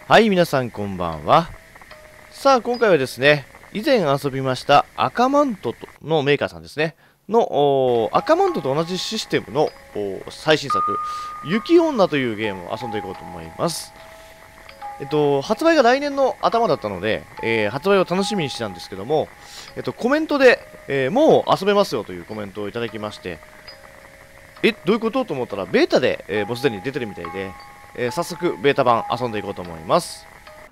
はい、皆さんこんばんは。さあ、今回はですね、以前遊びました赤マントのメーカーさんですね、の赤マントと同じシステムの最新作、雪女というゲームを遊んでいこうと思います。発売が来年の頭だったので、発売を楽しみにしてたんですけども、コメントで、もう遊べますよというコメントをいただきまして、どういうことと思ったら、ベータで、もうすでに出てるみたいで、早速、ベータ版遊んでいこうと思います。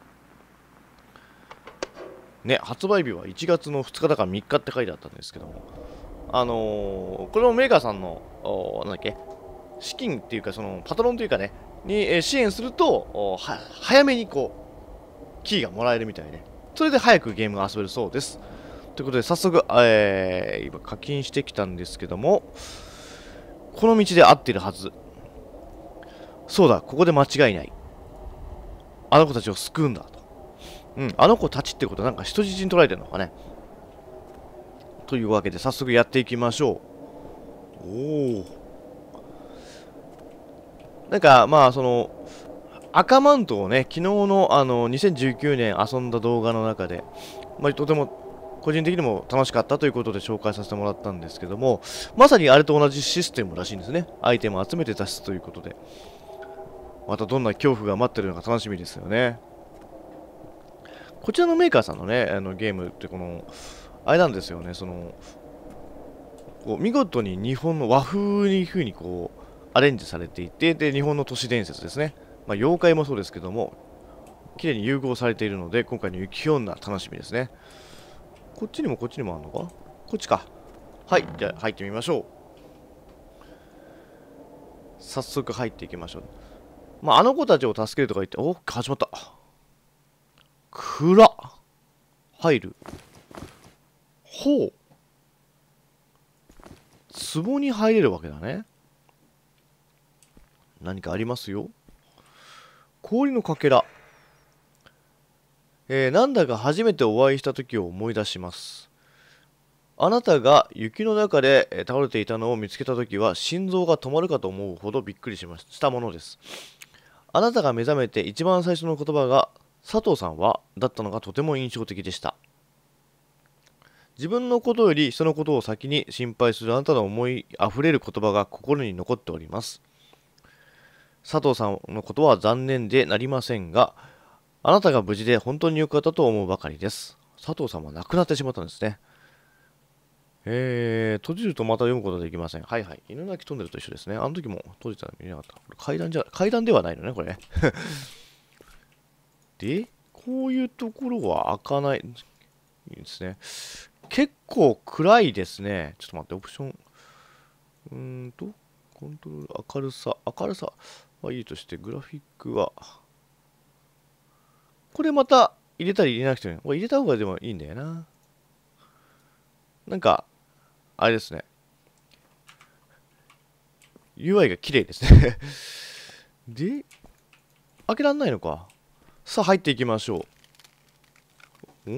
ね、発売日は1月の2日だから3日って書いてあったんですけども、これもメーカーさんの、なんだっけ、資金っていうか、そのパトロンというかね、に、支援すると、早めにこう、キーがもらえるみたいで、それで早くゲームが遊べるそうです。ということで、早速、今課金してきたんですけども、この道で合ってるはず。そうだ、ここで間違いない。あの子たちを救うんだと。あの子たちってことはなんか人質に取られてるのかね。というわけで早速やっていきましょう。おお。なんかまあその赤マントをね、昨日の2019年遊んだ動画の中で、とても個人的にも楽しかったということで紹介させてもらったんですけども、まさにあれと同じシステムらしいんですね。アイテムを集めて脱出ということで。またどんな恐怖が待ってるのか楽しみですよね。こちらのメーカーさんのね、ゲームってあれなんですよね、こう見事に日本の和風に風にこう、アレンジされていて、で、日本の都市伝説ですね。妖怪もそうですけども、綺麗に融合されているので、今回の雪女楽しみですね。こっちにもこっちにもあるのか、こっちか。はい、じゃあ入ってみましょう。早速入っていきましょう。あの子たちを助けるとか言って、始まった。蔵。入る。ほう。壺に入れるわけだね。何かありますよ。氷のかけら。なんだか初めてお会いした時を思い出します。あなたが雪の中で倒れていたのを見つけた時は心臓が止まるかと思うほどびっくりしたものです。あなたが目覚めて一番最初の言葉が佐藤さんはだったのがとても印象的でした。自分のことより人のことを先に心配するあなたの思いあふれる言葉が心に残っております。佐藤さんのことは残念でなりませんが、あなたが無事で本当に良かったと思うばかりです。佐藤さんは亡くなってしまったんですね。閉じるとまた読むことができません。はいはい。犬鳴トンネルと一緒ですね。あの時も閉じたら見れなかった。これ階段ではないのね、これ。で、こういうところは開かない。いいですね。結構暗いですね。ちょっと待って、オプション。コントロール、明るさはいいとして、グラフィックは、これまた入れたり入れなくても、これ入れた方がでもいいんだよな。なんか、あれですね。UI が綺麗ですね。で、開けらんないのか。さあ、入っていきましょう。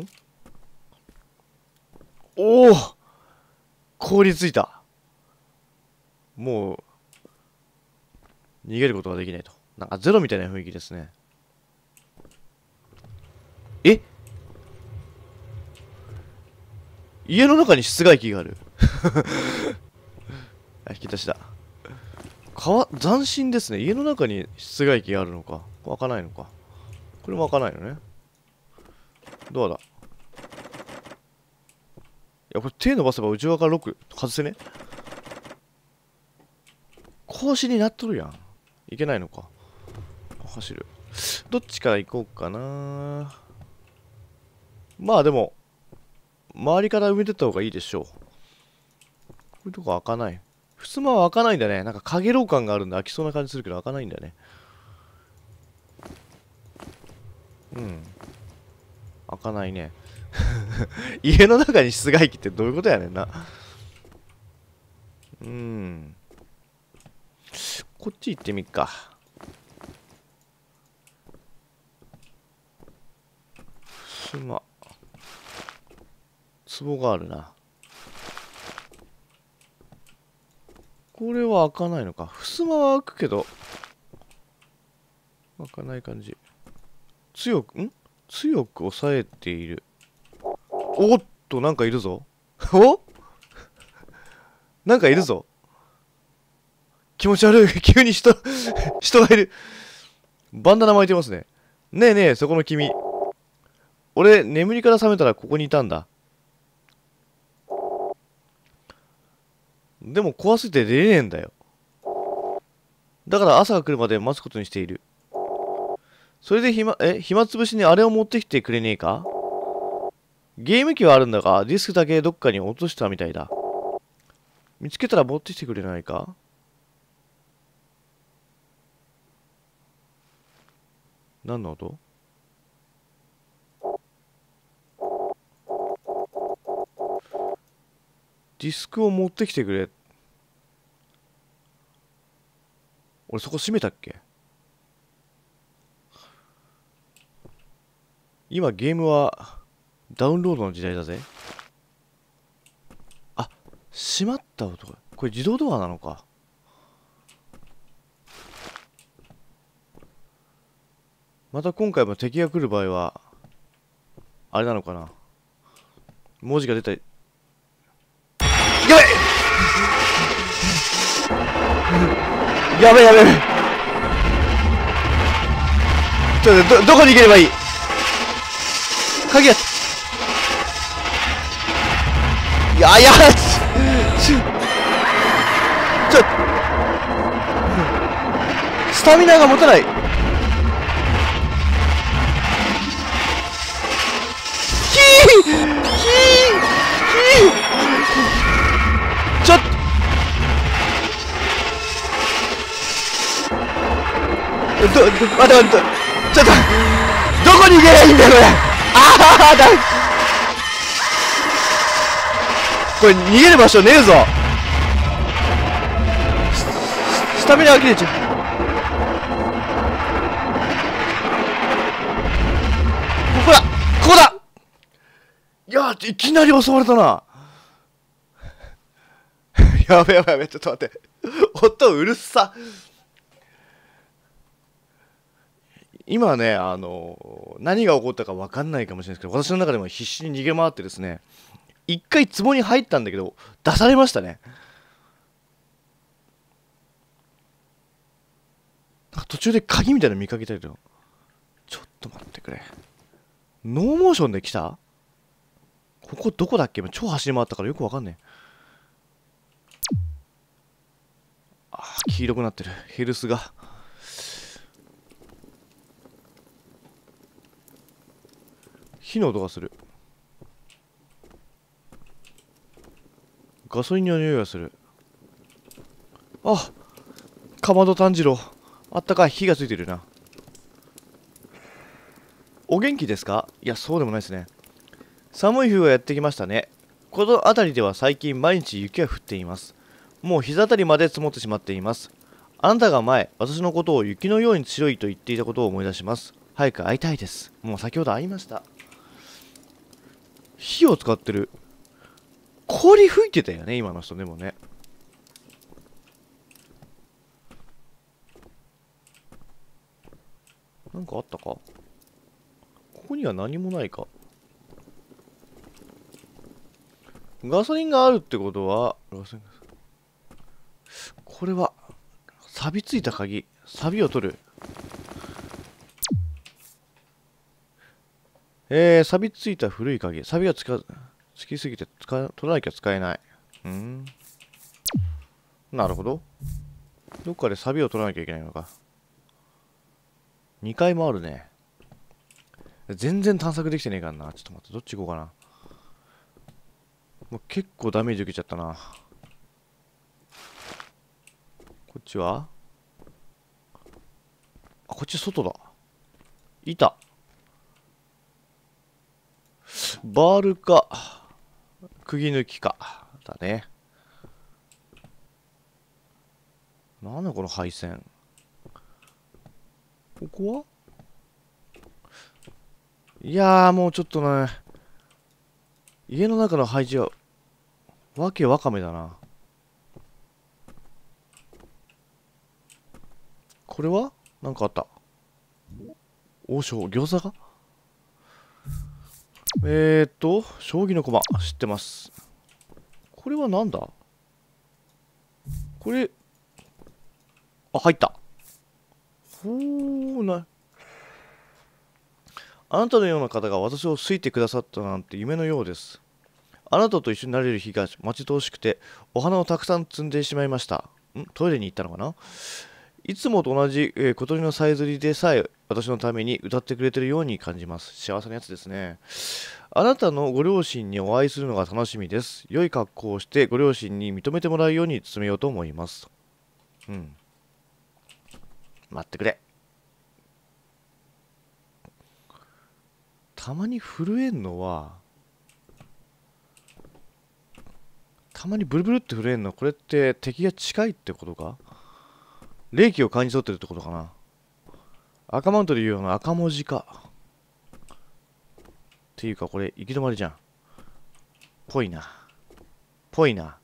おお、凍りついた。もう、逃げることができないと。なんかゼロみたいな雰囲気ですね。え、家の中に室外機がある。あ、引き出しだ。斬新ですね。家の中に室外機があるのか。開かないのか。これも開かないのね。どうだ。いや、これ手伸ばせば内側からロック外せね。格子になっとるやん。いけないのか。走る。どっちから行こうかな。でも、周りから埋めてった方がいいでしょう。こういうとこ開かない。襖は開かないんだね。なんか影楼感があるんで開きそうな感じするけど開かないんだよね。開かないね。家の中に室外機ってどういうことやねんな。こっち行ってみっか。襖。壺があるな。これは開かないのか。襖は開くけど、開かない感じ。 強く抑えている。おっと、なんかいるぞ。おなんかいるぞ。気持ち悪い。急に人がいる。バンダナ巻いてますね。ねえねえ、そこの君。俺、眠りから覚めたらここにいたんだ。でも怖すぎて出れねえんだよ。だから朝が来るまで待つことにしている。それで暇つぶしにあれを持ってきてくれねえか？ゲーム機はあるんだが、ディスクだけどっかに落としたみたいだ。見つけたら持ってきてくれないか？何の音？ディスクを持ってきてくれ。俺そこ閉めたっけ？今ゲームはダウンロードの時代だぜ。あ、閉まった音が。これ自動ドアなのか。また今回も敵が来る場合は、あれなのかな。文字が出たり。やべやべやべ。どこに行ければいい？鍵が。いやスタミナが持たない。ちょっと待って、ちょっとどこに行けばいいんだよこれ。これ逃げる場所ねえぞ。スタミナが切れちゃう。ここだ。いやいきなり襲われたな。やべ、ちょっと待って。音うるさ。今ね、何が起こったか分かんないかもしれないですけど、私の中でも必死に逃げ回ってですね、一回壺に入ったんだけど、出されましたね。途中で鍵みたいなの見かけたけど、ちょっと待ってくれ。ノーモーションで来た？ここどこだっけ？超走り回ったからよく分かんねえ。黄色くなってる。ヘルスが。火の音がする。ガソリンの匂いがする。あ、かまど炭治郎。あったかい。火がついてるな。お元気ですか？いや、そうでもないですね。寒い冬がやってきましたね。この辺りでは最近毎日雪が降っています。もう膝あたりまで積もってしまっています。あなたが前、私のことを雪のように白いと言っていたことを思い出します。早く会いたいです。もう先ほど会いました。火を使ってる。氷吹いてたよね、今の人でもね。なんかあったか？ここには何もないか。ガソリンがあるってことは、これは、錆びついた鍵。錆びを取る。錆びついた古い鍵。錆びがつきすぎて取らなきゃ使えない。なるほど。どっかで錆びを取らなきゃいけないのか。2階もあるね。全然探索できてねえからな。ちょっと待って、どっち行こうかな。もう結構ダメージ受けちゃったな。こっちは？こっち外だ。板。バールか、釘抜きか。だね。なんだこの配線。ここは？いやーもうちょっとね、家の中の配置はわけわかめだな。これはなんかあった。 王将、餃子が将棋の駒、知ってます。これはなんだこれ、あ、入った。ほーな。あなたのような方が私を好いてくださったなんて夢のようです。あなたと一緒になれる日が待ち遠しくて、お花をたくさん摘んでしまいました。トイレに行ったのかないつもと同じ、小鳥のさえずりでさえ私のために歌ってくれてるように感じます。幸せなやつですね。あなたのご両親にお会いするのが楽しみです。良い格好をしてご両親に認めてもらうように努めようと思います。うん。待ってくれ。たまに震えんのは、たまにブルブルって震えんの、これって敵が近いってことか？霊気を感じ取ってるってことかな。赤マントでいうような赤文字か。っていうかこれ行き止まりじゃん。ぽいな。ぽいな。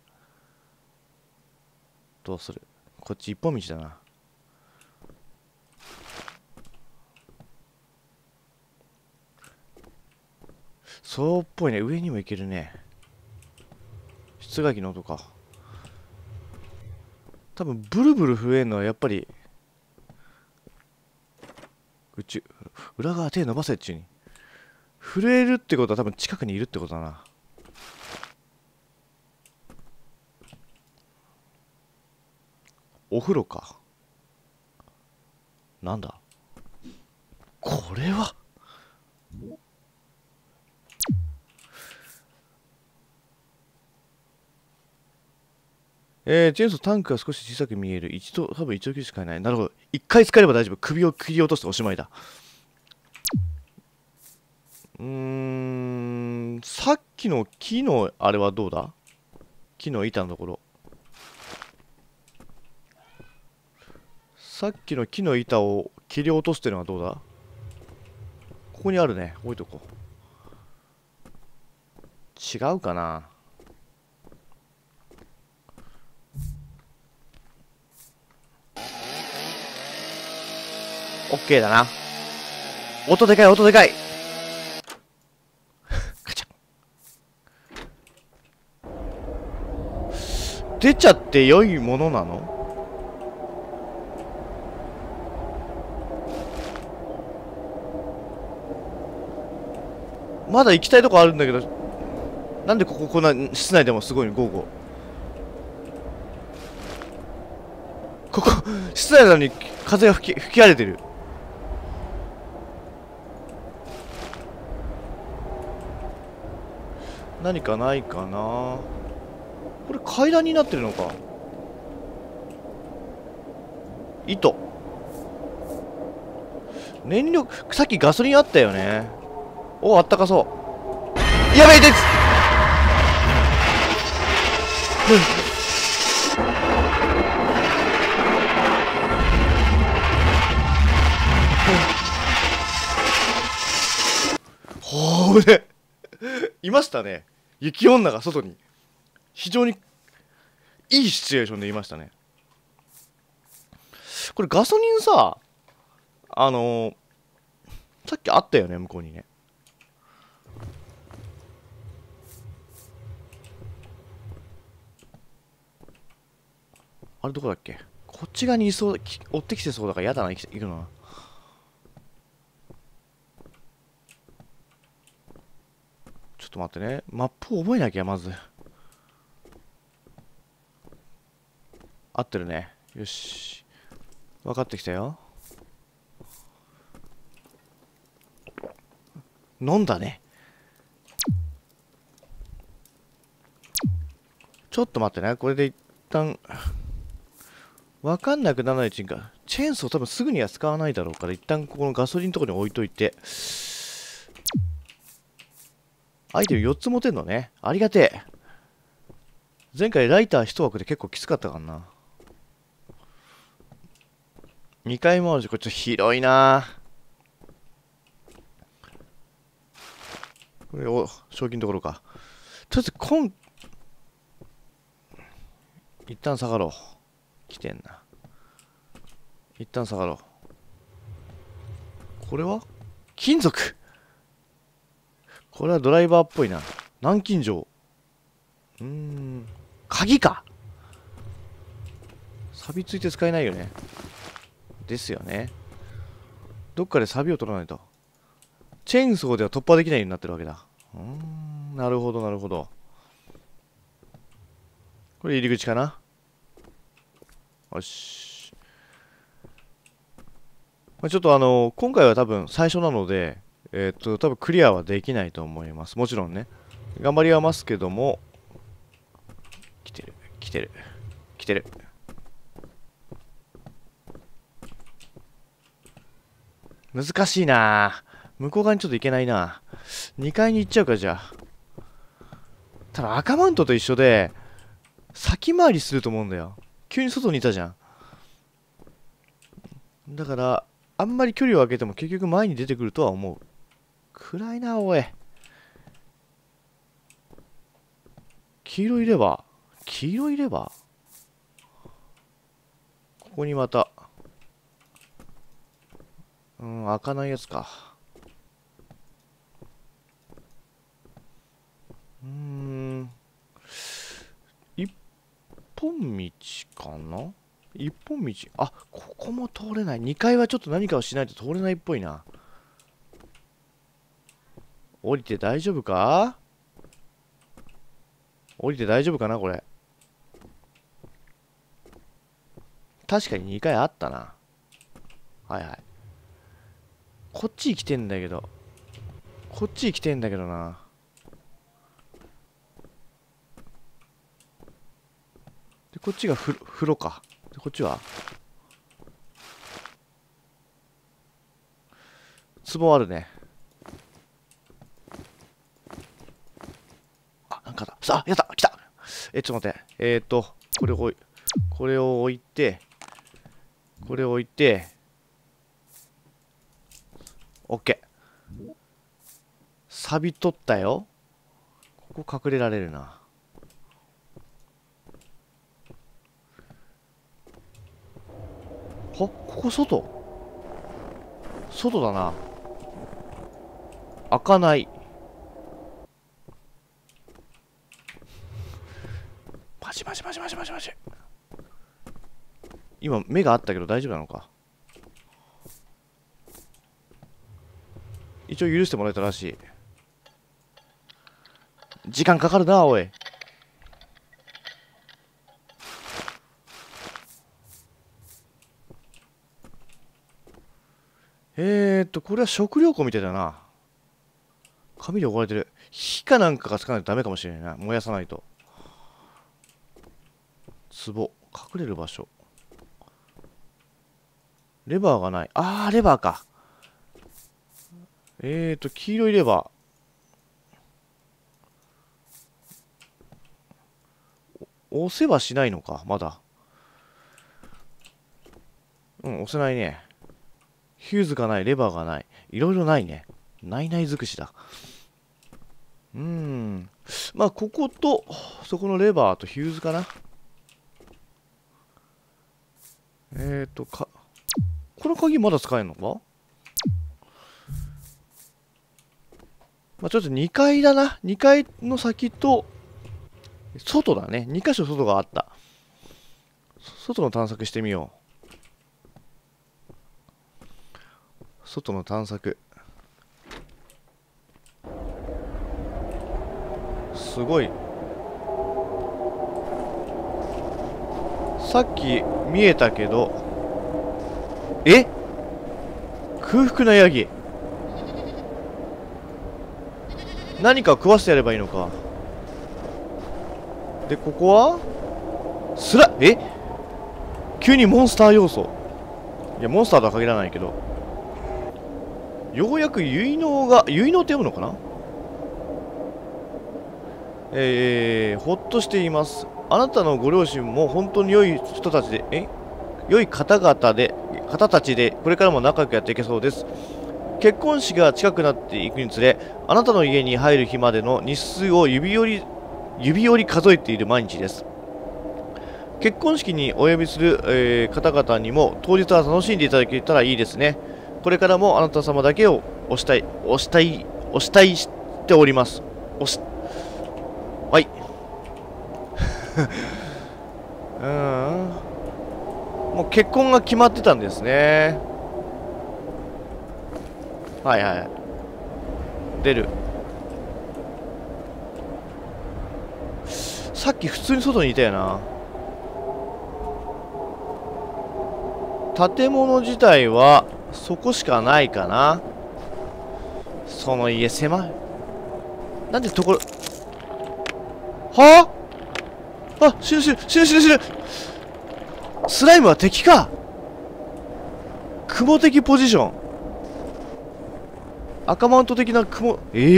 どうする？こっち一本道だな。そうっぽいね。上にも行けるね。室外機の音か。多分ブルブル震えんのはやっぱり裏側手伸ばせっちゅうに。震えるってことは多分近くにいるってことだな。お風呂か。なんだこれは。チェーンソータンクが少し小さく見える。多分一度きりしかない。なるほど。一回使えれば大丈夫。首を切り落としておしまいだ。さっきの木のあれはどうだ？木の板のところ。さっきの木の板を切り落とすっていうのはどうだ？ここにあるね。置いとこう。違うかな？オッケーだな。音でかい、音でかい。カチャ。出ちゃって良いものなの？まだ行きたいとこあるんだけど、なんでこんな室内でもすごいの？ゴーゴー。ここ室内なのに風が吹き荒れてる。何かないかな。これ階段になってるのか。糸。燃料、さっきガソリンあったよね。お、あったかそう。やべえです。ほーね。いましたね。雪女が外に。非常にいいシチュエーションでいましたね。これガソリンさ、さっきあったよね、向こうにね。あれどこだっけ？こっち側にいそう、追ってきてそうだから嫌だな、行くのな。ちょっと待ってね。マップを覚えなきゃ、まず。合ってるね。よし。分かってきたよ。飲んだね。ちょっと待ってね。これで一旦、分かんなくならないうちにか。チェーンソー多分すぐには使わないだろうから、一旦ここのガソリンのところに置いといて。アイテム4つ持てんのね。ありがてえ。前回ライター1枠で結構きつかったからな。2階もあるし、こっち広いな。これを、賞金のところか。とりあえず、一旦下がろう。来てんな。一旦下がろう。これは金属。これはドライバーっぽいな。南京錠。鍵か。錆びついて使えないよね。ですよね。どっかで錆を取らないと。チェーンソーでは突破できないようになってるわけだ。なるほど、なるほど。これ入り口かな。よし。ちょっと今回は多分最初なので、多分クリアはできないと思います。もちろんね。頑張りはますけども、来てる、来てる、来てる。難しいな。向こう側にちょっと行けないな。2階に行っちゃうか、じゃあ。ただ赤マントと一緒で、先回りすると思うんだよ。急に外にいたじゃん。だから、あんまり距離を空けても結局前に出てくるとは思う。暗いな、おい。黄色いれば、黄色いればここにまた。開かないやつか。一本道かな。一本道。あ、ここも通れない。2階はちょっと何かをしないと通れないっぽいな。降りて大丈夫か。降りて大丈夫かなこれ。確かに2階あったな。はいはい。こっちに来てんだけど。こっちに来てんだけどな。で、こっちが風呂か。で、こっちは壺あるね。あ、なんかだ。さあ、やった、来た。ちょっと待って。これを置いて、これを置いて、オッケー。錆び取ったよ。ここ隠れられるな。ここ外だな。開かない。マジ。今目があったけど大丈夫なのか。一応許してもらえたらしい。時間かかるな、おい。これは食料庫みたいだな。紙で覆われてる。火かなんかがつかないとダメかもしれないな。燃やさないと。壺。隠れる場所。レバーがない。レバーか。黄色いレバー。押せばしないのか、まだ。押せないね。ヒューズがない、レバーがない。いろいろないね。ないない尽くしだ。まあ、ここと、そこのレバーとヒューズかな。この鍵まだ使えるのか。まあ、ちょっと2階だな。2階の先と、外だね。2箇所外があった。外の探索してみよう。外の探索。すごい。さっき見えたけど、空腹なヤギ。何か食わせてやればいいのか。で、ここは急にモンスター要素。いや、モンスターとは限らないけど。ようやく結納って読むのかな。ほっとしています。あなたのご両親も本当に良い人たちで、良い方たちで、これからも仲良くやっていけそうです。結婚式が近くなっていくにつれ、あなたの家に入る日までの日数を指折り数えている毎日です。結婚式にお呼びする、方々にも当日は楽しんでいただけたらいいですね。これからもあなた様だけを押したい、押したい、押したいしております。押し、はい。もう結婚が決まってたんですね。はいはい。出る。さっき普通に外にいたよな。建物自体はそこしかないかな。その家狭い。なんでところ、はあ、あ、死ぬ死ぬ死ぬ死ぬ死ぬ。スライムは敵か。雲的ポジション。赤マウント的な雲。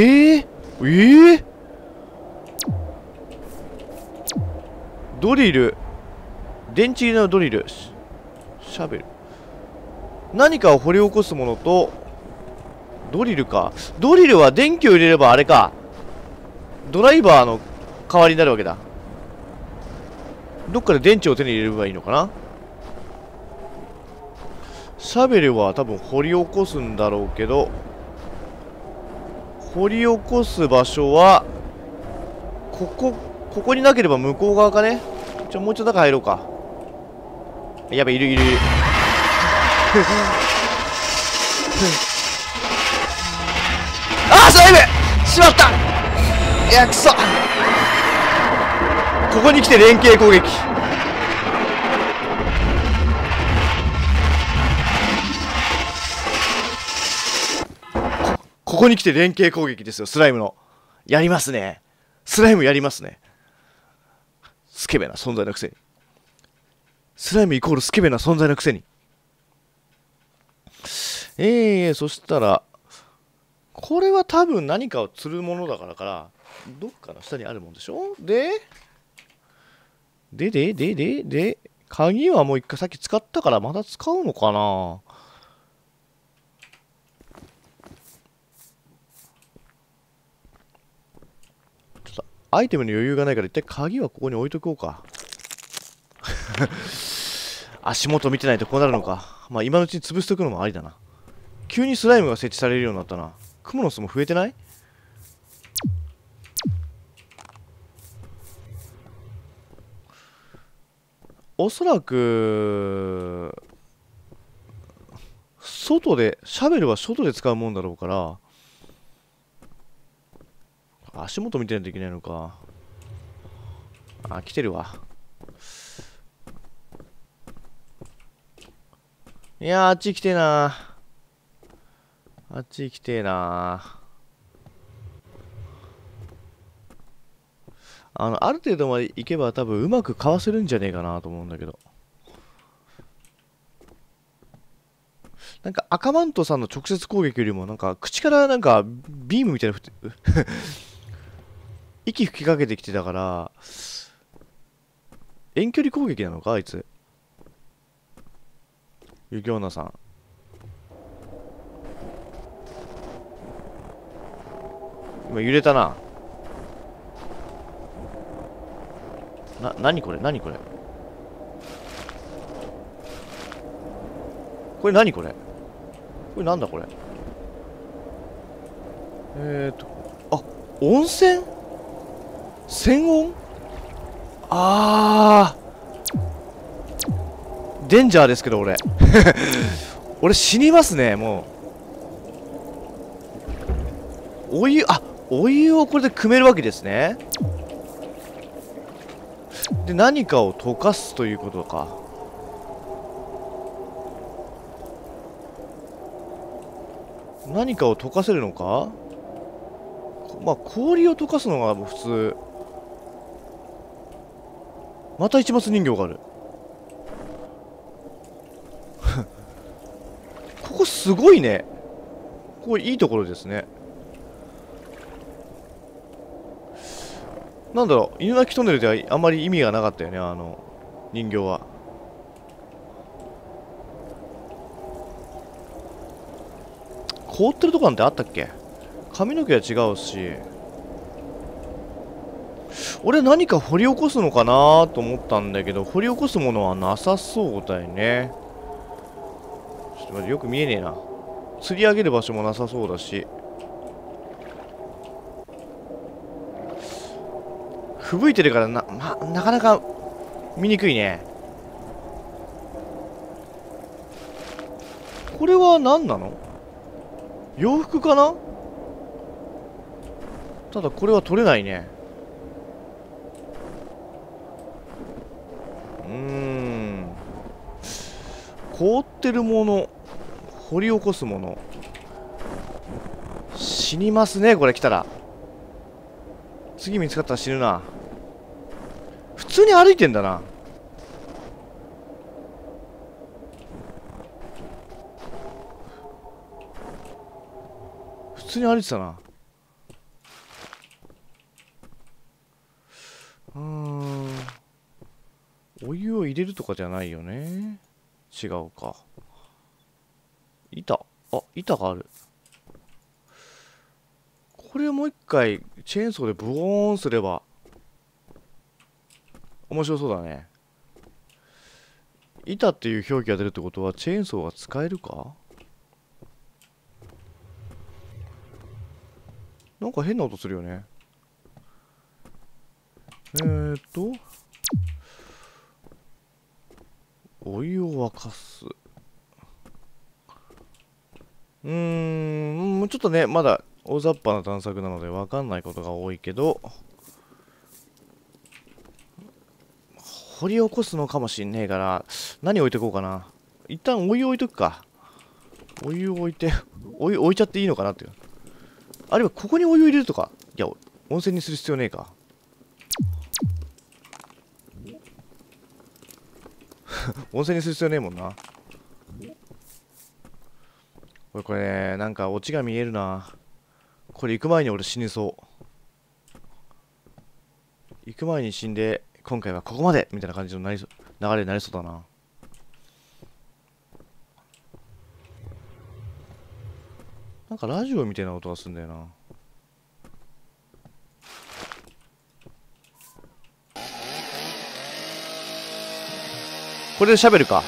ドリル。電池入りのドリル。シャベル。何かを掘り起こすものと、ドリルか。ドリルは電気を入れればあれか。ドライバーの代わりになるわけだ。どっかで電池を手に入れればいいのかな。シャベルは多分掘り起こすんだろうけど、掘り起こす場所は、ここになければ向こう側かね。もうちょっと中入ろうか。やべ、いる。ああ、スライムしまった。いや、くそ。ここに来て連携攻撃。ここに来て連携攻撃ですよ、スライムの。やりますね。スライムやりますね。スケベな存在のくせに。スライムイコールスケベな存在のくせに。そしたら、これは多分何かを釣るものだからどっかの下にあるもんでしょ。で、鍵はもう一回さっき使ったからまだ使うのかな。ちょっとアイテムに余裕がないから一体鍵はここに置いとこうか。足元見てないとこうなるのか。まあ今のうちに潰しとくのもありだな。急にスライムが設置されるようになったな。クモの巣も増えてない？おそらく外で、シャベルは外で使うもんだろうから、足元見てないといけないのか。あ、来てるわ。いやー、あっち来てえな。あっち来てえな。ある程度まで行けば多分うまくかわせるんじゃねえかなと思うんだけど。なんか赤マントさんの直接攻撃よりもなんか口からなんかビームみたいな息吹きかけてきてたから遠距離攻撃なのかあいつ。ユキオナさん。今揺れたな。何これ何これ。これ何これ。これなんだこれ。あ、温泉泉温。デンジャーですけど俺。俺死にますねもう。お湯をこれで汲めるわけですね。で何かを溶かすということか。何かを溶かせるのか。まあ氷を溶かすのが普通。また市松人形がある。ここすごいね。ここいいところですね。なんだろう、犬鳴トンネルではあんまり意味がなかったよね、人形は。凍ってるとこなんてあったっけ。髪の毛は違うし。俺何か掘り起こすのかなと思ったんだけど、掘り起こすものはなさそうだよね。ちょっと待って、よく見えねえな。 釣り上げる場所もなさそうだし、吹雪いてるからなかなか見にくいね。これは何なの？洋服かな？ただこれは取れないね。凍ってるもの、掘り起こすもの、死にますね、これ来たら。次見つかったら死ぬな。普通に歩いてんだな。普通に歩いてたな。お湯を入れるとかじゃないよね。違うか。板がある。これをもう一回チェーンソーでブオーンすれば面白そうだね。板っていう表記が出るってことはチェーンソーが使えるか？なんか変な音するよね。お湯を沸かす。もうちょっとね、まだ大雑把な探索なので分かんないことが多いけど、掘り起こすのかもしんねえから、何置いてこうかな。一旦お湯置いとくか。お湯を置いて、お湯置いちゃっていいのかなっていう。あるいはここにお湯入れるとか。いや、温泉にする必要ねえか。温泉にする必要ねえもんな。これね、なんかオチが見えるな。これ行く前に俺死にそう。行く前に死んで、今回はここまでみたいな感じの流れになりそうだな。なんかラジオみたいな音がするんだよな。これで喋るか。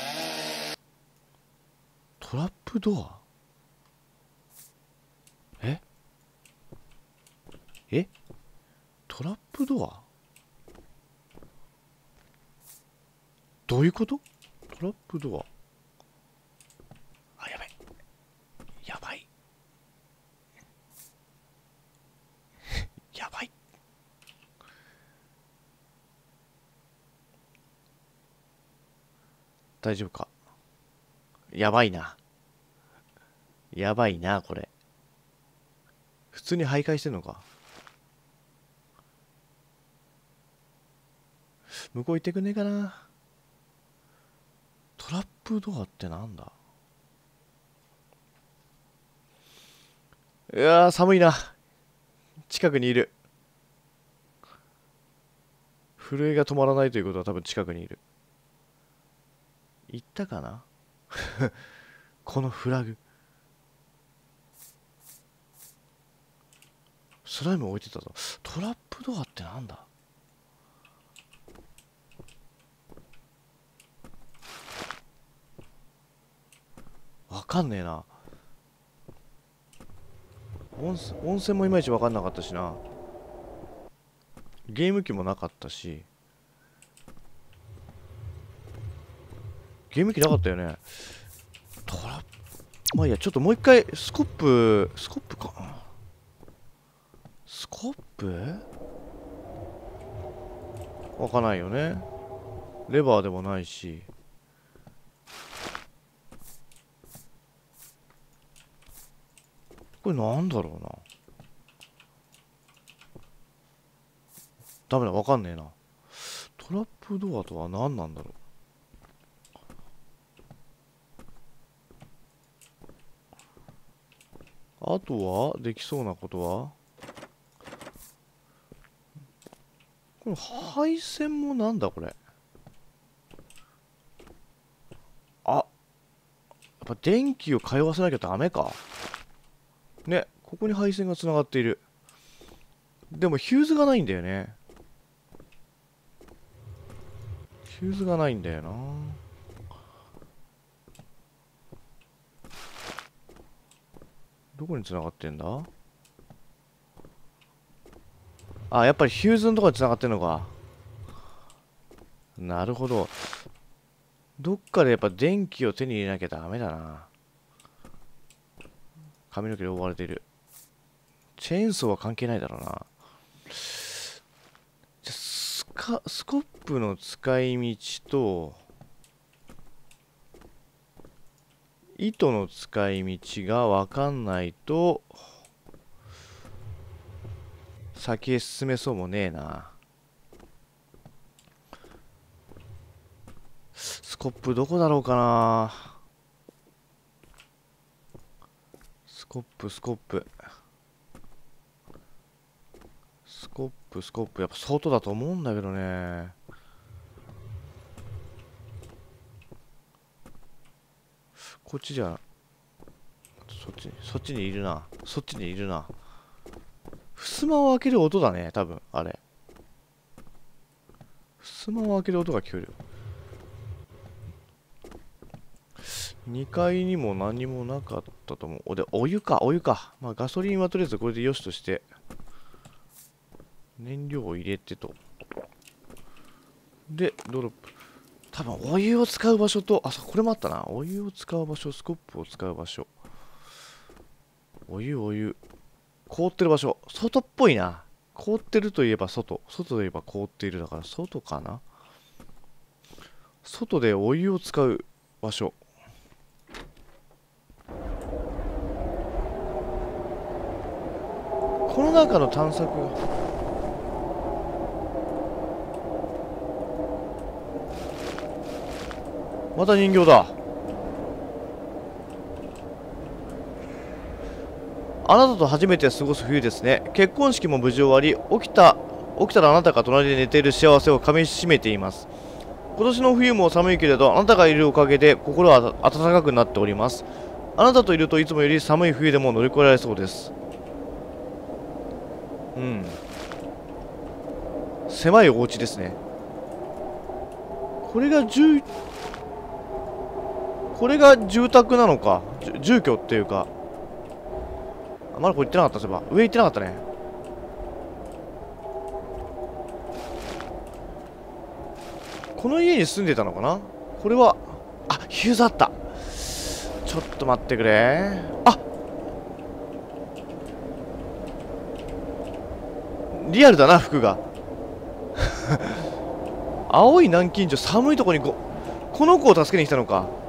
トラップドア？トラップドア？どういうこと？トラップドア。あ、やばい。やばい。やばい。大丈夫か？やばいな。やばいな、これ。普通に徘徊してんのか？向こう行ってくんねえかな。トラップドアってなんだ？いやー、寒いな。近くにいる。震えが止まらないということは多分近くにいる。行ったかな？このフラグ。スライム置いてたぞ。トラップドアってなんだ？わかんねえな。温泉もいまいちわかんなかったしな。ゲーム機もなかったし。ゲーム機なかったよね。トラップ、まあいいや、ちょっともう一回、スコップかな。スコップわかんないよね。レバーでもないし。これなんだろうな。ダメだ、わかんねえな。トラップドアとは何なんだろう。あとはできそうなことは、この配線もなんだこれ。あ、やっぱ電気を通わせなきゃダメか。ね、ここに配線がつながっている。でもヒューズがないんだよね。ヒューズがないんだよな。 どこに繋がってんだ？あ、やっぱりヒューズのところに繋がってんのか。なるほど。どっかでやっぱ電気を手に入れなきゃダメだな。髪の毛で覆われている。チェーンソーは関係ないだろうな。じゃ、スコップの使い道と、糸の使い道がわかんないと、先へ進めそうもねえな。スコップどこだろうかな。スコップ、スコップ。スコップ、スコップ。やっぱ外だと思うんだけどね。こっちじゃ、そっちにいるな。そっちにいるな。襖を開ける音だね、多分、あれ。襖を開ける音が聞こえる。2階にも何もなかったと思う。で、お湯か、お湯か。まあ、ガソリンはとりあえずこれでよしとして、燃料を入れてと。で、ドロップ。多分、お湯を使う場所と、あ、これもあったな。お湯を使う場所、スコップを使う場所。お湯、お湯。凍ってる場所。外っぽいな。凍ってるといえば外。外といえば凍っているだから外かな。外でお湯を使う場所。この中の探索が。また人形だ。あなたと初めて過ごす冬ですね。結婚式も無事終わり、起きたらあなたが隣で寝ている幸せをかみしめています。今年の冬も寒いけれど、あなたがいるおかげで心は暖かくなっております。あなたといるといつもより寒い冬でも乗り越えられそうです。うん。狭いお家ですね。これが住宅なのか。住居っていうか。まだこれ行ってなかった、そういえば。上行ってなかったね。この家に住んでたのかな。これは、あ、ヒューズあった。ちょっと待ってくれ。あ、リアルだな、服が。青い南京錠、寒いとこにこの子を助けに来たのか。